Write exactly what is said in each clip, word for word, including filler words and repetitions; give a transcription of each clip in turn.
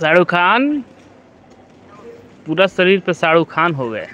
शाहरुख खान पूरा शरीर पे शाहरुख खान हो गए।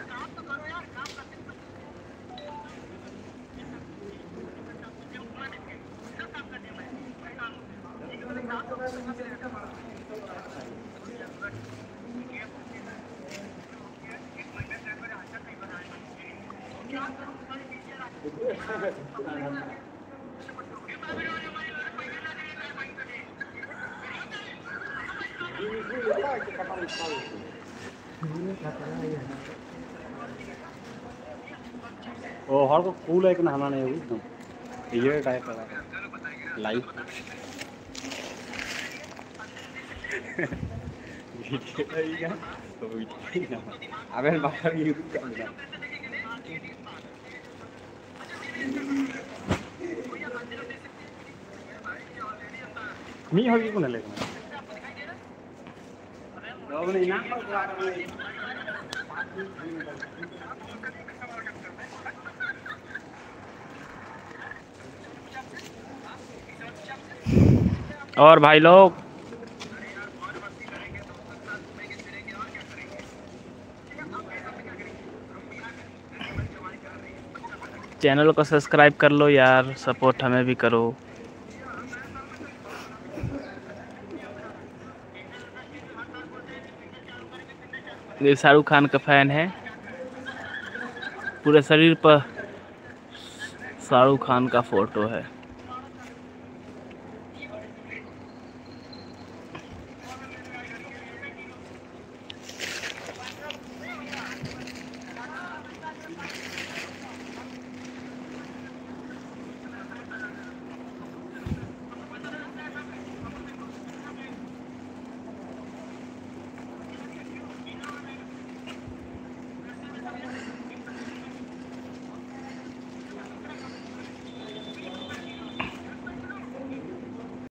ओ हर को कूल है कि नहाना नहीं होगी तुम ये टाइप का लाइव अबे बाहर ये क्या मी होगी कौन लेकिन लोग नहीं ना और भाई लोग चैनल को सब्सक्राइब कर लो यार, सपोर्ट हमें भी करो। ये शाहरुख खान का फैन है, पूरे शरीर पर शाहरुख खान का फोटो है।